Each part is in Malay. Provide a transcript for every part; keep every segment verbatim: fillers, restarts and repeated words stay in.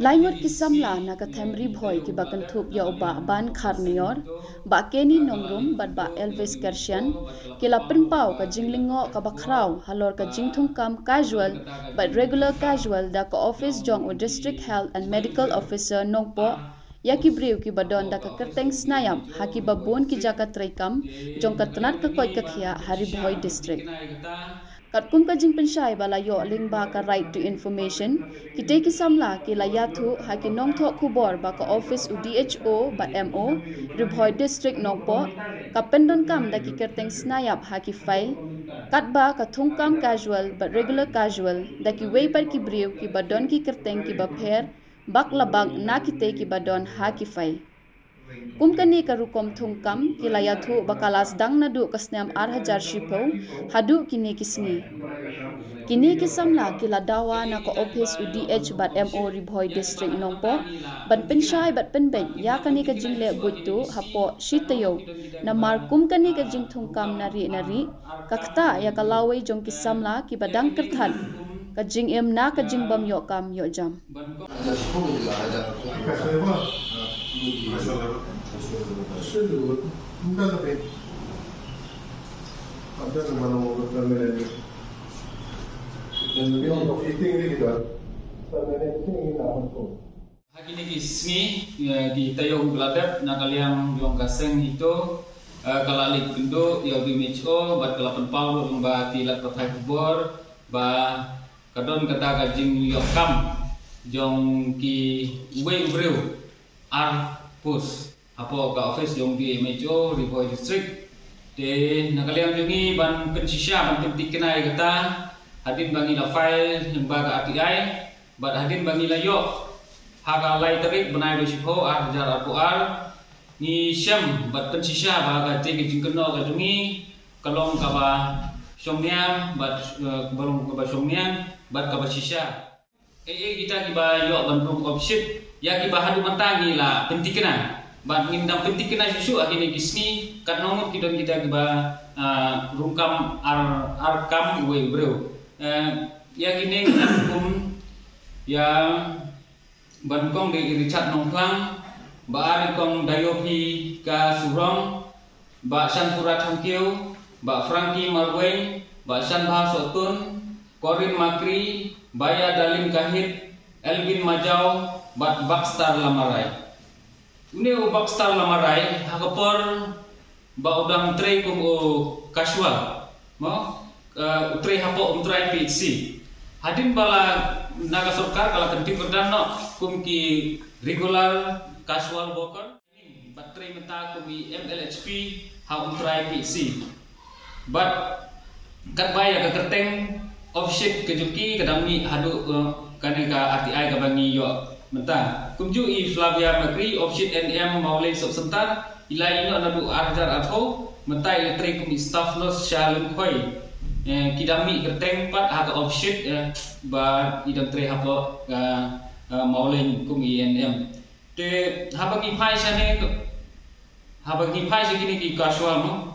Laingot kisamla na kathemri boy ki bakan thup ya uba ban kharnior ba keni nongrum bat ba Elvis Kershian ki la penpau ka jinglingo ka bakrau halor ka jingthung kam casual but regular casual da ka office jong o district health and medical officer nongpo ya ki briu ki badon da ka kerteng snayam haki babon ki jaka traikam jong ka tanat ka koi ka khia hari boy district Katkum ka jing pensai bala yo lingba ka right to information kite ki samla ki la yathu ha ki nong tho khubor ba ka office u D H O ba M O Ribhoi district nongpo ka pendon kam da ki kerteng snayap ha ki file kat ba ka thung kam casual but regular casual da ki wei par ki briu ki badon ki kerteng ki ba pher bak labang na kite ki badon ha ki file Kumkani ka rukom thungkam kilaya thu bakalas dang nadu kasnyam ar hajar shipo hadu kini kisngi kini kisamla kila dawa na ka office u D H bat M O Ribhoi district nongpo ban penshai bat penben ya kani ka jingle buitu hapo shitayo na mar kumkani ka jing thungkam nari nari kakta ya kalawai jong kisamla ki badang kerthan ka jing em na ka jing bam yo kam yo jam Absolut, bukan tapi ada kemana mau berkembang ini. Dan lebih untuk fitting ini kita, sebenarnya fitting ini tak mampu. Hari ini kismi di tayo belajar nak kalian yang kaseng itu kalau alik kendo ya di M H O bat kelapan pau lomba tilat pakai kubur ba kadon kata kajing yokam jong ki wei breu ar pus apa ka office jong di M H O Ribhoi district de nakaliam jungi ban pensisya ban penting kenai kata hadin bangi la file lembaga R T I bat hadin bangi la yo haga lai tarik benai do sipo ar jar ar ar ni syam bat pensisya ba ka te ki jingkeno ka jungi kalong ka ba somniam bat balong ka ba somniam bat ka ba sisya e e kita ki ba yo ban option ya ki ba hadu mantangi la penting kenai Bat ngindam penting kena susu akhirnya kisni kat nomor kita kita ba rungkam ar arkam we bro ya kini kum ya bankong di Richard Nongklang ba ari kong dayopi ka surong ba Sanpura Thangkiu ba Frankie Marweng ba Sanbha Sotun Corin Makri Baya Dalin Kahit Elvin Majau bat Bakstar Lamarai Ini ubak star lamarai hakapor ba udang trei kum o casual mo utrei hapo untrai P H C hadin bala naga sarkar kala kanti perdana kum ki regular casual worker batrei menta kum M L H P ha untrai P H C but kat baya ka kerteng offset kejuki kadami hadu kaneka R T I ka bangi yo Menta, kumju i Flavia Makri, option N M maulay subsentar, ilay ino nadu arjar atho, menta elektrik kumi staff nurse shalun koi, kidami kerteng pat haka option ba idam tre hapo maulay kumi N M. Te habang ipay siya ne, habang ipay siya kini ki casual mo,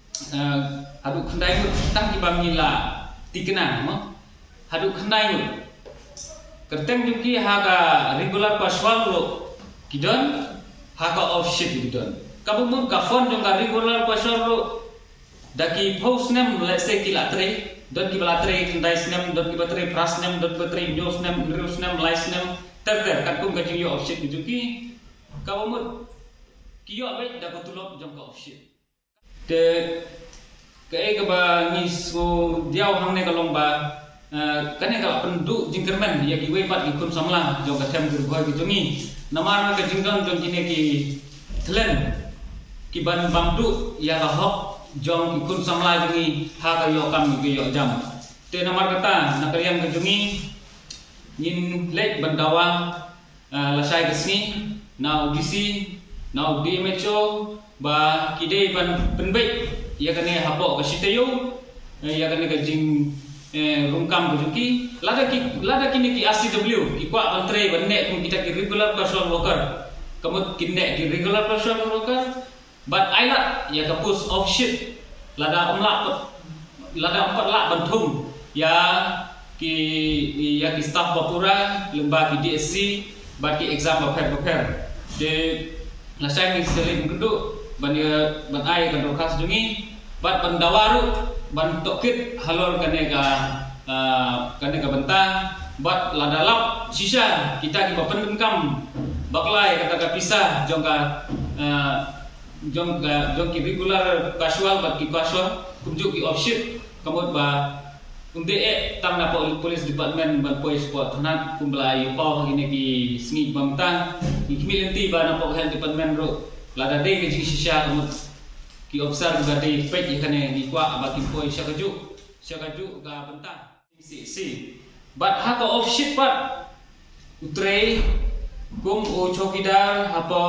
hadu kanday mo tang ibang nila tikna mo, hadu kanday mo. Kerteng juki haga regular casual lo kidon haga offset kidon kabu mun ka phone jong ka regular casual lo daki post name let's say kila tre don ki bala tre dice name don ki batre pras name don batre news name news name live name ter ter kat kum ka jing yo offset juki kabu mun kiyo abai da betulop jong ka offset de ke ke ba ngis ko diaw hang ne kalong ba kane kalau penduk jingkerman ya ki wepat ikun samla jong ka them Ribhoi ki jongi namar ka jingdon jong kine ki thlen ki ban bamdu ya ka hok jong ikun samla jongi ha ka yo kam ki yo jam te namar kata nakariam ka jongi nin lek bandawa lasai kesni na U D C na U D M H O ba kide ban penbek ya kane hapo ka sitayo ya kane ka jing rungkam bujuki lada ki lada kini ki A C W ki kwa bantre banne kum kita ki regular casual worker kamu kinne ki regular casual worker but ailat ya ka push off shit lada umlak lada empat lak bantum ya ki ya ki staff Bapura lembaga D S C bat ki exam prepare prepare de la sai ni sekali kundu ban ya ban ai kan rokas dungi bat ban dawaru ban tokit halor kane ka kane ka bentang bat la dalap sisa kita ki bapen kam baklai kata ka pisah jong ka jong ka jong ki regular casual bat ki casual kumjuk ki offshoot kamot ba unde e tam na police department ban pois po thanat kumblai pau hine ki sngi bamtang ki milenti ba na po health department ro lada de ki sisa kamot ki observe ba de page kane ni kwa ba ki pois sakaju sakaju ga bentang si si but ha ko offshoot pat utrei kum o chokidar apa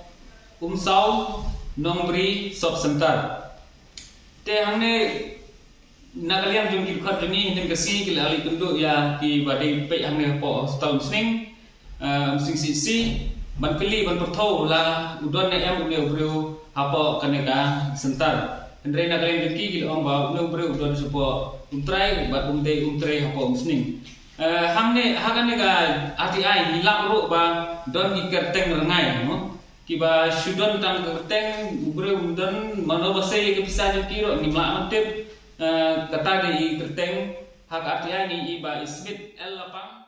umsau nombri sub center te hamne nakaliam jung ki khat ni hin kasi ki lali kundu ya ki badi pe hamne po tahun sning sing si si ban keli ban pertho la udon ne em ne bru apa kaneka center andre nakaliam jung ki ki om ba ne bru udon supo untrai ba umde untrai apa sning hamne hagane ga ati ai hilak ro ba don ki kerteng rengai no kiba sudon tang kerteng ubre udon mano basai ke pisah kiro ni mak mantep kata di kerteng hak artinya ni iba ismit el lapang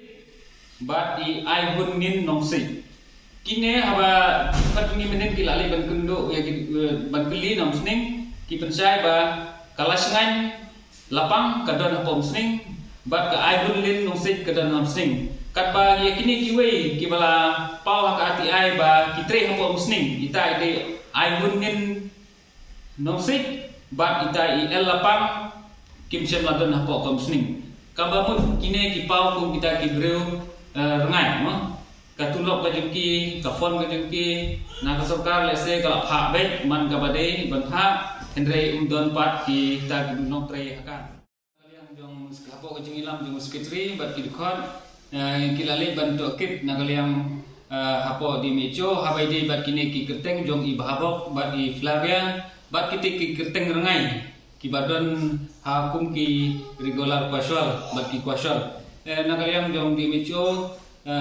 bat i ai hun nin nongsi kine haba katuni menen kilali ban kendo ya ban keli nongsning ki pensai ba kalasngan lapang kadon hapom sning bat ka ai hun lin nongsi kadon nongsning kat ba yakini kiwe kibala pau hak ati ai ba kitre hapom sning ita ide ai hun nin nongsi bat ita i el lapang kim sem ladon hapo kom sning kabamut kine ki pau kum kita ki breu rengai no katulok ka jengki ka fon ka jengki na ka sarkar lese ka pha bet man ka bade ban pha endre undon pat ki ta ki nok tre akan kalian jong hapo ka jengilam jong sekretari bat ki dikon kilale ban to kit na kalian hapo di mejo habai di bat kine ki kerteng jong i bahabok bat i Flavia bat kita ki kerteng rengai ki badon hakum ki regular casual bat ki casual eh nakaliam jong di mecho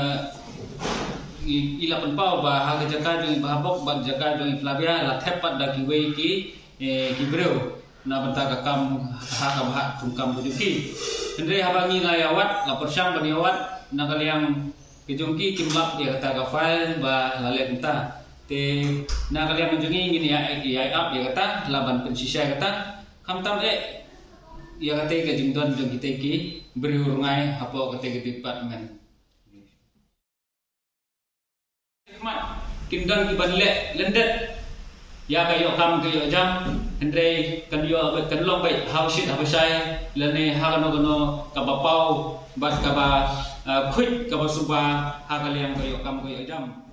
ila penpau ba ha jaka jong bahabok bat jaka jong Flavia la tepat da ki wei ki ki breu na banta ka kam ha ka ba tungkam bu ki endre habangi ngayawat la persam baniawat nakaliam ki jong ki kimlap dia kata ka file ba lale benta te na kalian menjungi ingin ya ya up ya kata laban pensisa kata kamtam e ya kata ke jingdon jong kita ki berurungai apa kata ke department mat kindon ki banle lendet ya kayo kam kayo jam andre kan yo kan long bai how shit how sai lene ha kano kano kabapau bas kaba quick kaba suba ha kalian kayo kam kayo jam